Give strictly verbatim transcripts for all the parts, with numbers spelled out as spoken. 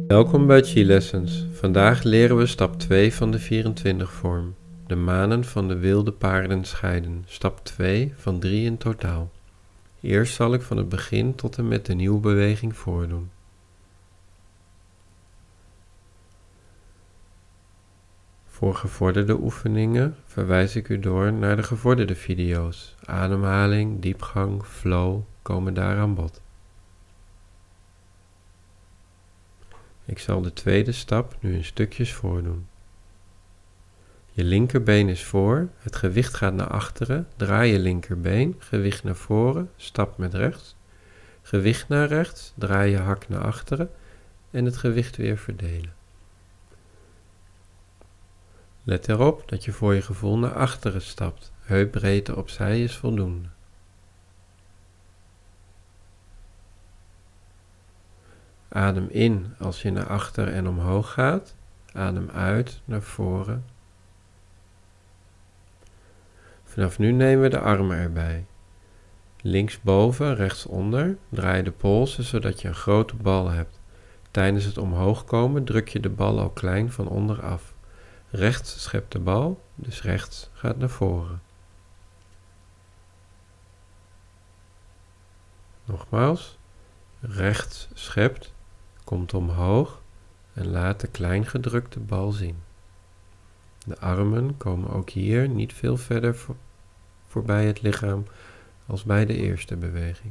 Welkom bij Chi Lessons. Vandaag leren we stap twee van de vierentwintig vorm. De manen van de wilde paarden scheiden. Stap twee van drie in totaal. Eerst zal ik van het begin tot en met de nieuwe beweging voordoen. Voor gevorderde oefeningen verwijs ik u door naar de gevorderde video's. Ademhaling, diepgang, flow komen daar aan bod. Ik zal de tweede stap nu in stukjes voordoen. Je linkerbeen is voor, het gewicht gaat naar achteren, draai je linkerbeen, gewicht naar voren, stap met rechts. Gewicht naar rechts, draai je hak naar achteren en het gewicht weer verdelen. Let erop dat je voor je gevoel naar achteren stapt, heupbreedte opzij is voldoende. Adem in als je naar achter en omhoog gaat, adem uit naar voren. Vanaf nu nemen we de armen erbij. Linksboven, rechtsonder, draai de polsen zodat je een grote bal hebt. Tijdens het omhoog komen druk je de bal al klein van onder af. Rechts schept de bal, dus rechts gaat naar voren. Nogmaals, rechts schept, komt omhoog en laat de klein gedrukte bal zien. De armen komen ook hier niet veel verder voor, voorbij het lichaam als bij de eerste beweging.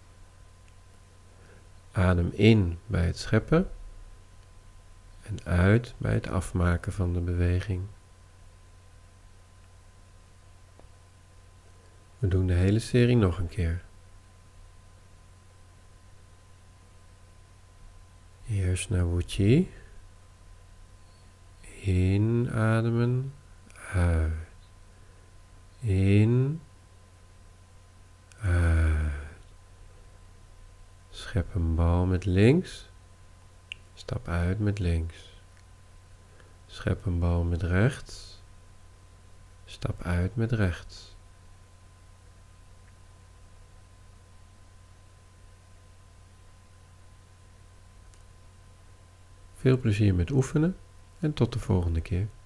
Adem in bij het scheppen en uit bij het afmaken van de beweging. We doen de hele serie nog een keer. Eerst naar Wu Chi. Inademen, uit. In, uit. Schep een bal met links. Stap uit met links. Schep een bal met rechts. Stap uit met rechts. Veel plezier met oefenen en tot de volgende keer.